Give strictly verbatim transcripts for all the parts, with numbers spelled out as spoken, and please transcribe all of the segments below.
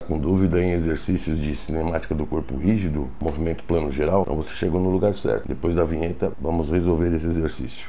Com dúvida em exercícios de cinemática do corpo rígido, movimento plano geral? Então você chegou no lugar certo. Depois da vinheta, vamos resolver esse exercício.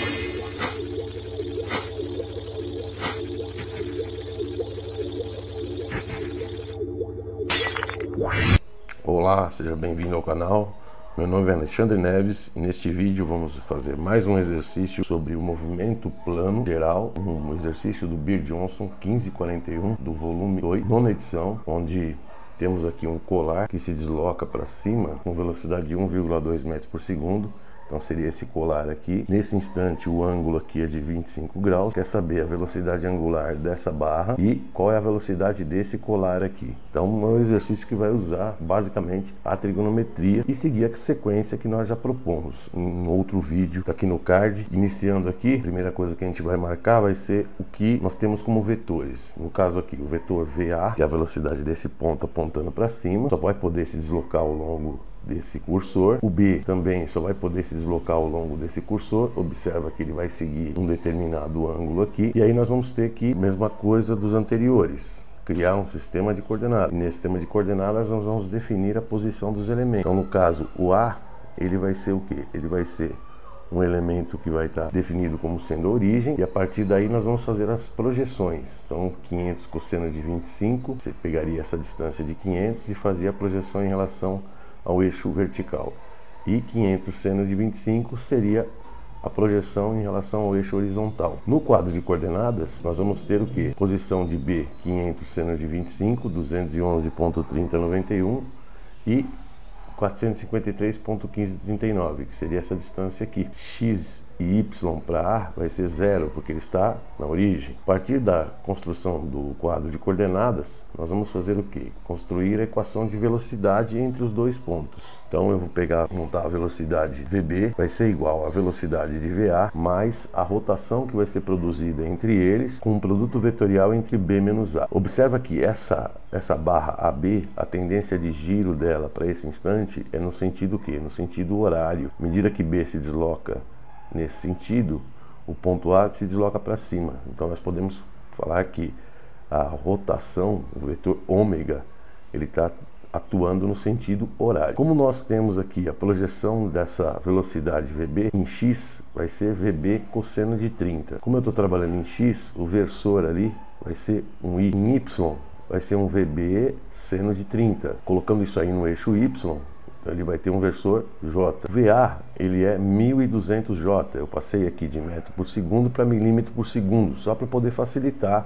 Olá, seja bem-vindo ao canal. Meu nome é Alexandre Neves e neste vídeo vamos fazer mais um exercício sobre o movimento plano geral, um exercício do Beer Johnson quinze quarenta e um do volume dois, nona edição, onde temos aqui um colar que se desloca para cima com velocidade de um vírgula dois metros por segundo. Então seria esse colar aqui. Nesse instante o ângulo aqui é de vinte e cinco graus. Quer saber a velocidade angular dessa barra e qual é a velocidade desse colar aqui. Então é um exercício que vai usar basicamente a trigonometria e seguir a sequência que nós já propomos em outro vídeo, tá aqui no card. Iniciando aqui, a primeira coisa que a gente vai marcar vai ser o que nós temos como vetores. No caso aqui, o vetor V A, que é a velocidade desse ponto apontando para cima, só vai poder se deslocar ao longo desse cursor. O B também só vai poder se deslocar ao longo desse cursor. Observa que ele vai seguir um determinado ângulo aqui. E aí nós vamos ter que, mesma coisa dos anteriores, criar um sistema de coordenadas. E nesse sistema de coordenadas nós vamos definir a posição dos elementos. Então no caso, o A, ele vai ser o que? Ele vai ser um elemento que vai estar definido como sendo a origem, e a partir daí nós vamos fazer as projeções. Então quinhentos cosseno de vinte e cinco, você pegaria essa distância de quinhentos e fazia a projeção em relação ao eixo vertical, e quinhentos seno de vinte e cinco seria a projeção em relação ao eixo horizontal. No quadro de coordenadas nós vamos ter o que? Posição de B, quinhentos seno de vinte e cinco, duzentos e onze ponto trinta noventa e um e quatrocentos e cinquenta e três ponto quinze trinta e nove, que seria essa distância aqui. X e Y para A vai ser zero, porque ele está na origem. A partir da construção do quadro de coordenadas, nós vamos fazer o que? Construir a equação de velocidade entre os dois pontos. Então eu vou pegar, montar a velocidade V B, vai ser igual à velocidade de V A, mais a rotação que vai ser produzida entre eles, com um produto vetorial entre B menos A. Observa que essa, essa barra A B, a tendência de giro dela para esse instante é no sentido o quê? No sentido horário. À medida que B se desloca nesse sentido, o ponto A se desloca para cima. Então nós podemos falar que a rotação, o vetor ômega, ele está atuando no sentido horário. Como nós temos aqui a projeção dessa velocidade V B em X, vai ser V B cosseno de trinta. Como eu estou trabalhando em X, o versor ali vai ser um I. Em Y vai ser um V B seno de trinta. Colocando isso aí no eixo Y, então ele vai ter um versor J. V A, ele é mil e duzentos J. Eu passei aqui de metro por segundo para milímetro por segundo, só para poder facilitar.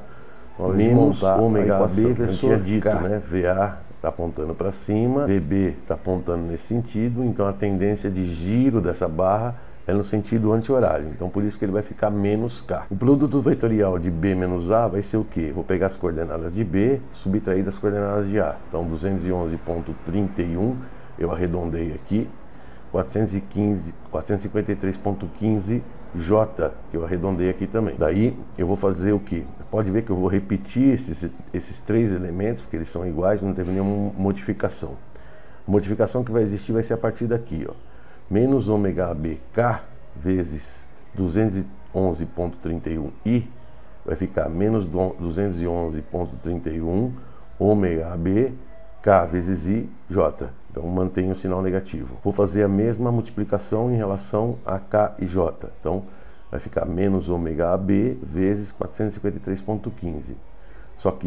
Menos ômega B versor dito, né? V A está apontando para cima, V B está apontando nesse sentido, então a tendência de giro dessa barra é no sentido anti-horário, então por isso que ele vai ficar menos K. O produto vetorial de B menos A vai ser o que? Vou pegar as coordenadas de B, subtrair das coordenadas de A. Então duzentos e onze ponto trinta e um, eu arredondei aqui, quatrocentos e quinze, quatrocentos e cinquenta e três ponto quinze J, que eu arredondei aqui também. Daí eu vou fazer o que? Pode ver que eu vou repetir esses, esses três elementos, porque eles são iguais, não teve nenhuma modificação. A modificação que vai existir vai ser a partir daqui, ó. Menos ômega A B K vezes duzentos e onze ponto trinta e um I vai ficar menos duzentos e onze ponto trinta e um ômega A B K vezes I J. Então mantenho o sinal negativo. Vou fazer a mesma multiplicação em relação a K e J. Então vai ficar menos ômega A B vezes quatrocentos e cinquenta e três ponto quinze. Só que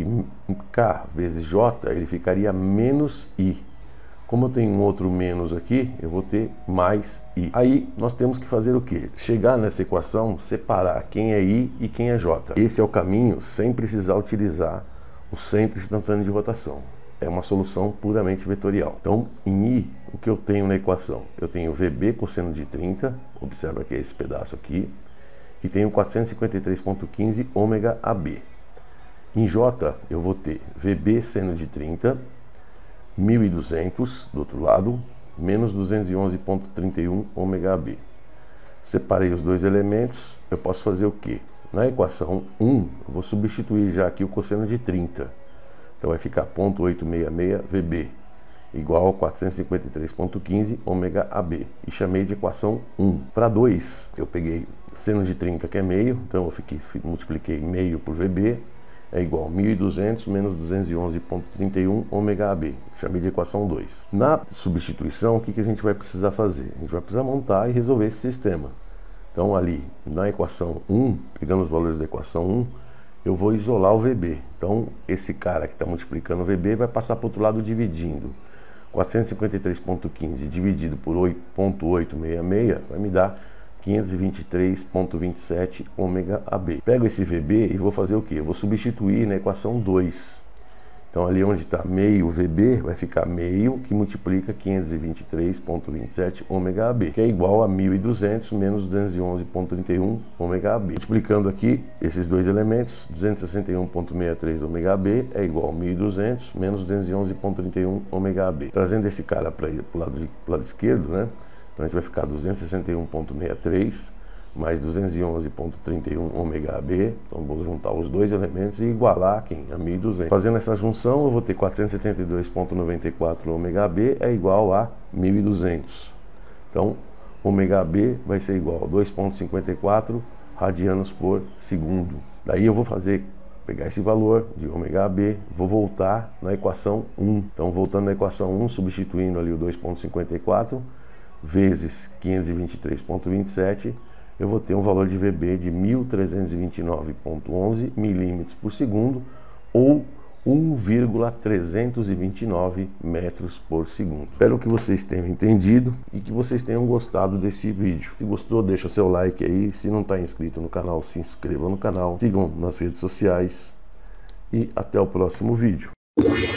K vezes J ele ficaria menos I. Como eu tenho um outro menos aqui, eu vou ter mais I. Aí nós temos que fazer o quê? Chegar nessa equação, separar quem é I e quem é J. Esse é o caminho sem precisar utilizar o sempre instantâneo de rotação. É uma solução puramente vetorial. Então, em I, o que eu tenho na equação? Eu tenho V B cosseno de trinta, observa que é esse pedaço aqui, e tenho quatrocentos e cinquenta e três ponto quinze ômega A B. Em J, eu vou ter V B seno de trinta, mil e duzentos do outro lado, menos duzentos e onze ponto trinta e um ômega A B. Separei os dois elementos, eu posso fazer o quê? Na equação um, eu vou substituir já aqui o cosseno de trinta. Então vai ficar zero ponto oitocentos e sessenta e seis V B igual a quatrocentos e cinquenta e três ponto quinze ômega A B. E chamei de equação um. Para dois, eu peguei seno de trinta, que é meio, então eu fiquei, multipliquei meio por V B, é igual a mil e duzentos menos duzentos e onze vírgula trinta e um ômega A B. Chamei de equação dois. Na substituição, o que, que a gente vai precisar fazer? A gente vai precisar montar e resolver esse sistema. Então, ali, na equação um, pegando os valores da equação um, eu vou isolar o V B. Então, esse cara que está multiplicando o V B vai passar para o outro lado dividindo. quatrocentos e cinquenta e três vírgula quinze dividido por oito vírgula oitocentos e sessenta e seis vai me dar quinhentos e vinte e três vírgula vinte e sete ômega A B. Pego esse V B e vou fazer o quê? Eu vou substituir na equação dois. Então ali onde está meio V B, vai ficar meio que multiplica quinhentos e vinte e três vírgula vinte e sete ômega A B, que é igual a mil e duzentos menos duzentos e onze vírgula trinta e um ômega A B. Multiplicando aqui esses dois elementos, duzentos e sessenta e um vírgula sessenta e três ômega A B é igual a mil e duzentos menos duzentos e onze vírgula trinta e um ômega A B. Trazendo esse cara para o lado, lado esquerdo, né? Então a gente vai ficar duzentos e sessenta e um vírgula sessenta e três mais duzentos e onze vírgula trinta e um ômega A B. Então vou juntar os dois elementos e igualar quem? A mil e duzentos. Fazendo essa junção, eu vou ter quatrocentos e setenta e dois vírgula noventa e quatro ômega A B é igual a mil e duzentos. Então, ômega A B vai ser igual a dois vírgula cinquenta e quatro radianos por segundo. Daí eu vou fazer pegar esse valor de ômega A B, vou voltar na equação um. Então, voltando na equação um, substituindo ali o dois vírgula cinquenta e quatro vezes quinhentos e vinte e três vírgula vinte e sete, eu vou ter um valor de V B de mil trezentos e vinte e nove vírgula onze milímetros por segundo ou um vírgula trezentos e vinte e nove metros por segundo. Espero que vocês tenham entendido e que vocês tenham gostado desse vídeo. Se gostou, deixa seu like aí. Se não está inscrito no canal, se inscreva no canal. Sigam nas redes sociais e até o próximo vídeo.